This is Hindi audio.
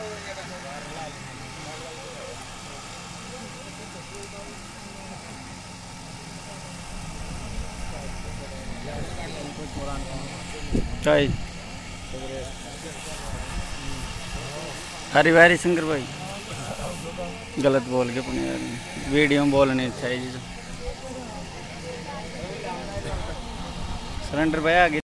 चाय हरी वारी शंकर भाई गलत बोल के पुणे वीडियो में बोलने चाहिए सरेंडर भाई आगे